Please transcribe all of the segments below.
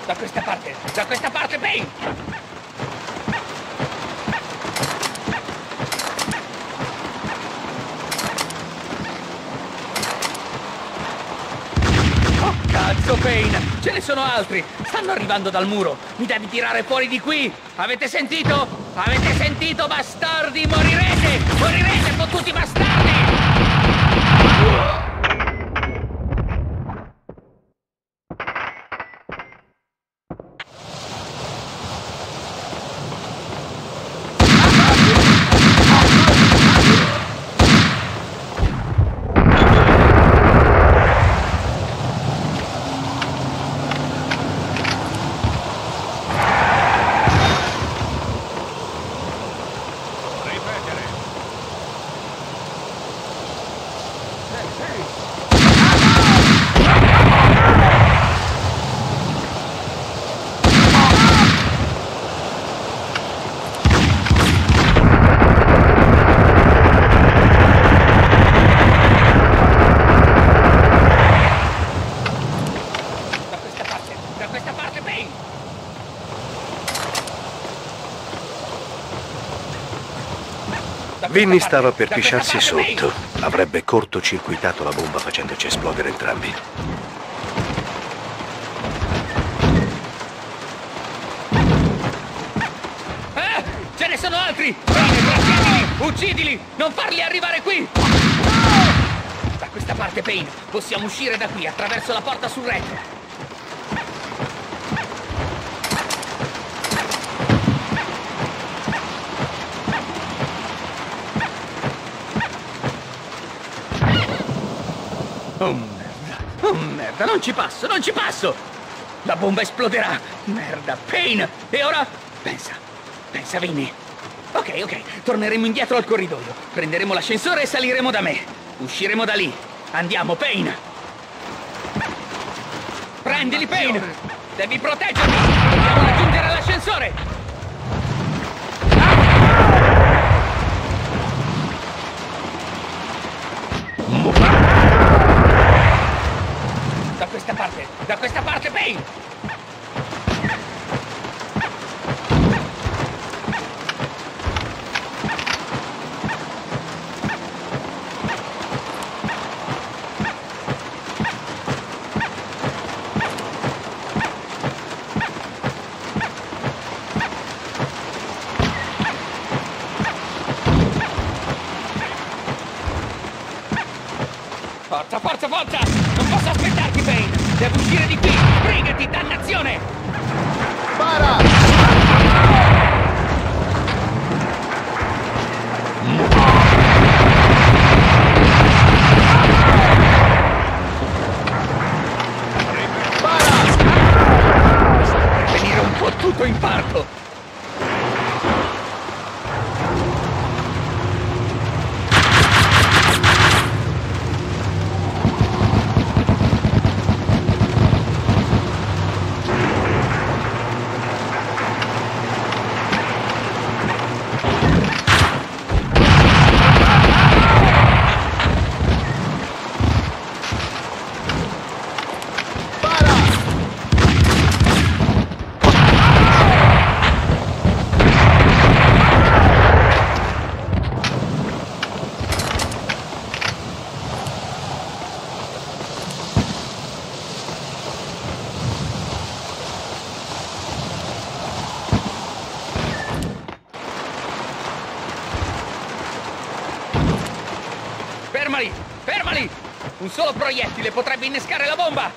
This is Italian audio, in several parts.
Da questa parte, Payne! Oh, cazzo, Payne! Ce ne sono altri! Stanno arrivando dal muro! Mi devi tirare fuori di qui! Avete sentito? Avete sentito, bastardi? Morirete! Morirete, fottuti bastardi! Vinny stava per pisciarsi sotto. Avrebbe cortocircuitato la bomba facendoci esplodere entrambi. Ce ne sono altri! Trattienili! Uccidili! Non farli arrivare qui! Da questa parte, Payne. Possiamo uscire da qui attraverso la porta sul retro. Oh merda! Oh merda! Non ci passo! Non ci passo! La bomba esploderà! Merda! Payne! E ora? Pensa! Pensa, Vinny! Ok, torneremo indietro al corridoio. Prenderemo l'ascensore e saliremo da me. Usciremo da lì. Andiamo, Payne! Prendili, Payne! Devi proteggermi! Dobbiamo raggiungere l'ascensore! Da questa parte, Payne! Forza! Non posso aspettarti, Payne! Devo uscire di qui! Brigati, dannazione! Spara! Sta per venire un fottuto infarto! Fermali! Un solo proiettile potrebbe innescare la bomba!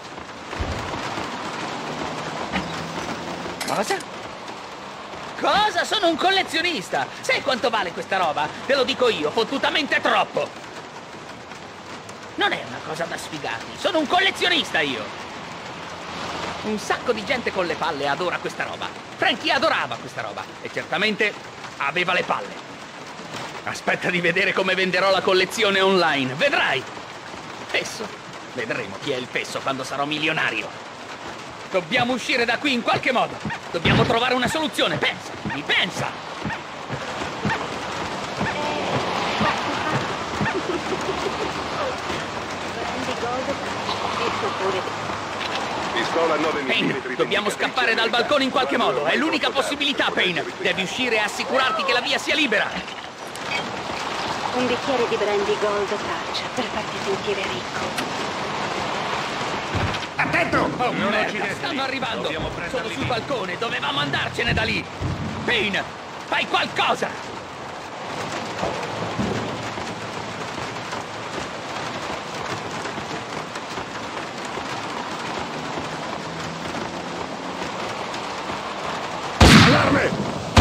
Cosa? Cosa? Sono un collezionista! Sai quanto vale questa roba? Te lo dico io, fottutamente troppo! Non è una cosa da sfigati, sono un collezionista io! Un sacco di gente con le palle adora questa roba. Frankie adorava questa roba e certamente aveva le palle. Aspetta di vedere come venderò la collezione online, vedrai! Fesso. Vedremo chi è il fesso quando sarò milionario. Dobbiamo uscire da qui in qualche modo. Dobbiamo trovare una soluzione, pensa! Pensa! Grandi cose, e pure Pistola 9 mm. Payne, dobbiamo scappare dal balcone in qualche modo. È l'unica possibilità, Payne. Devi uscire e assicurarti che la via sia libera. Un bicchiere di brandy gold touch per farti sentire ricco. Attento! Oh, merda, stanno arrivando. Sono sul balcone, dovevamo andarcene da lì. Payne, fai qualcosa! Allarme!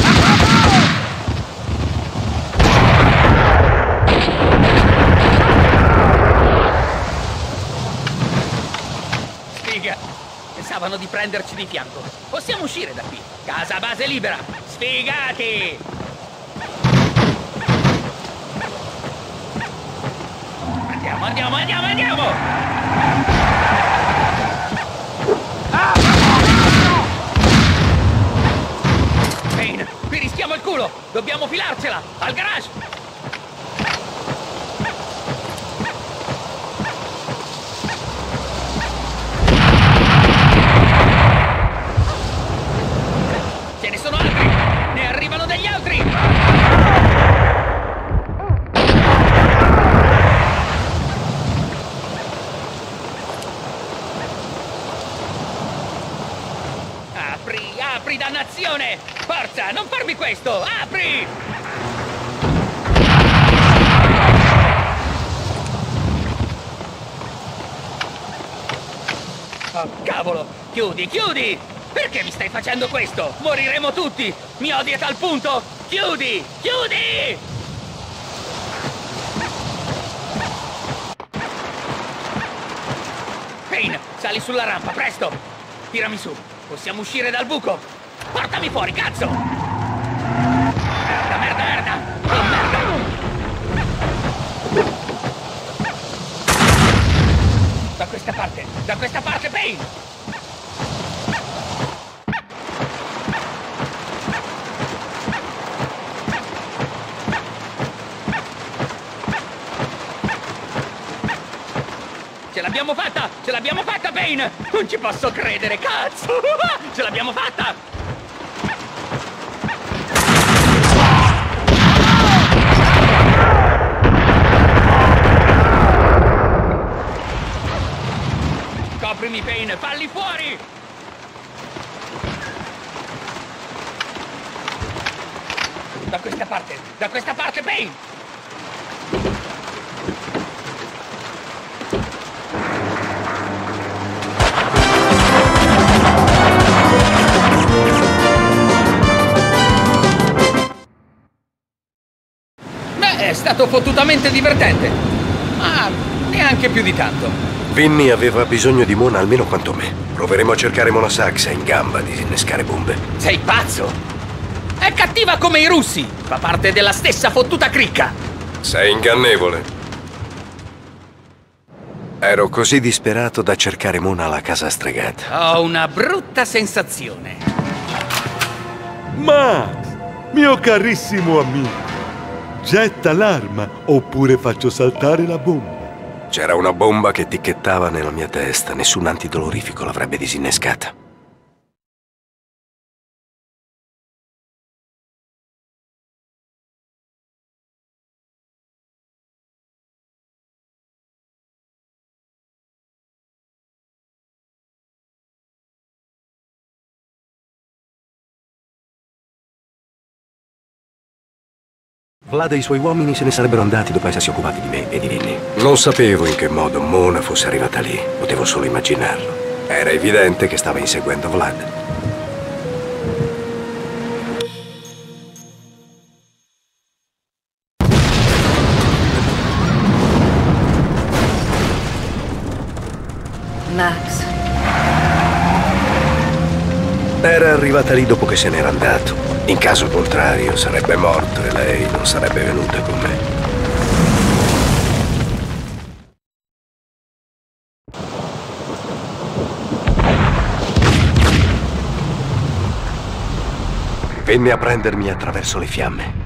Sfiga! Pensavano di prenderci di fianco. Possiamo uscire da qui. Casa base libera. Sfigati! Andiamo, andiamo, andiamo, andiamo! Payne, qui rischiamo il culo! Dobbiamo filarcela! Al garage! Ce ne sono altri! Ne arrivano degli altri! Apri, apri, dannazione! Forza, non farmi questo! Apri! Oh, cavolo! Chiudi, chiudi! Perché mi stai facendo questo? Moriremo tutti! Mi odi a tal punto? Chiudi! Chiudi! Payne, sali sulla rampa, presto! Tirami su! Possiamo uscire dal buco! Portami fuori, cazzo! Merda, merda, merda! Oh, merda! Da questa parte, Payne! Ce l'abbiamo fatta! Ce l'abbiamo fatta, Payne! Non ci posso credere, cazzo! Ce l'abbiamo fatta! Coprimi, Payne! Falli fuori! Da questa parte, Payne! È stato fottutamente divertente, ma neanche più di tanto. Vinny aveva bisogno di Mona almeno quanto me. Proveremo a cercare Mona Sachs in gamba a disinnescare bombe. Sei pazzo? È cattiva come i russi, fa parte della stessa fottuta cricca. Sei ingannevole. Ero così disperato da cercare Mona alla casa stregata. Ho una brutta sensazione. Max, mio carissimo amico, getta l'arma oppure faccio saltare la bomba. C'era una bomba che ticchettava nella mia testa. Nessun antidolorifico l'avrebbe disinnescata. Vlad e i suoi uomini se ne sarebbero andati dopo essersi occupati di me e di Vinny. Non sapevo in che modo Mona fosse arrivata lì. Potevo solo immaginarlo. Era evidente che stava inseguendo Vlad. Max, Era arrivata lì dopo che se n'era andato. In caso contrario sarebbe morto e lei non sarebbe venuta con me. Venne a prendermi attraverso le fiamme.